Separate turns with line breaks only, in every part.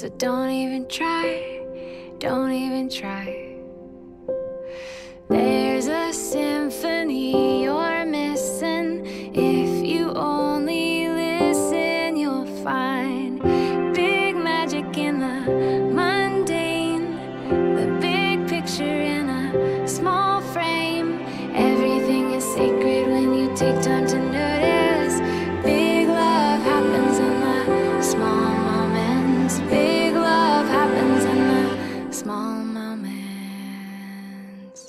So don't even try, don't even try. There's a symphony you're missing. If you only listen, you'll find big magic in the mundane, the big picture in a small frame. Everything is sacred when you take time to notice. Big love happens in the small moments. Big love happens in the small moments.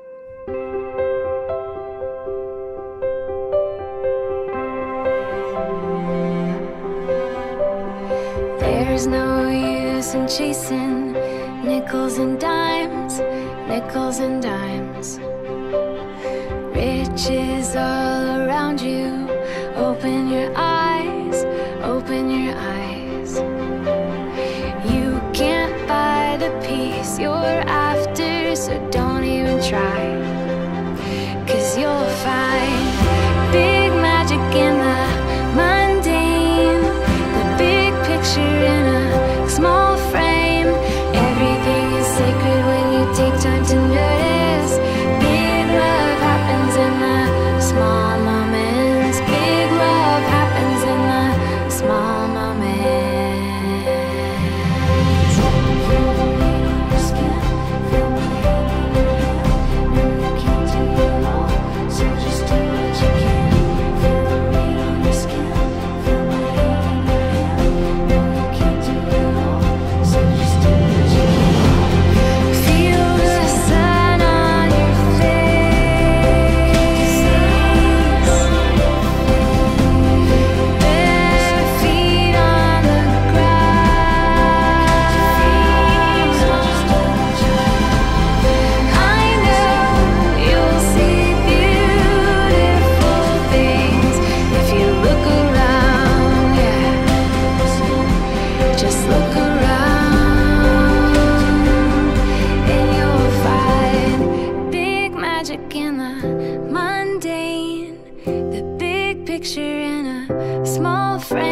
There's no use in chasing nickels and dimes, nickels and dimes. Riches all around you. Open your eyes, open your eyes. You can't buy the peace you're after, so don't even try. 'Cause you'll find big magic in the mundane, the big picture in a small frame. Everything is sacred when you take time to notice. Big love happens in the small moments. Big love happens in the small moments. Feel the weight on your skin, feel my hand in your hand. No, you can't do it all, so just do what you can. Feel the weight on your skin, feel my hand in your hand. No, you can't do it all, so just do what you can. Feel the sun on your face. Bare feet on the ground. I know you'll see beautiful things if you look around, yeah. Just look around and you'll find big magic in the mundane, the big picture in a small frame.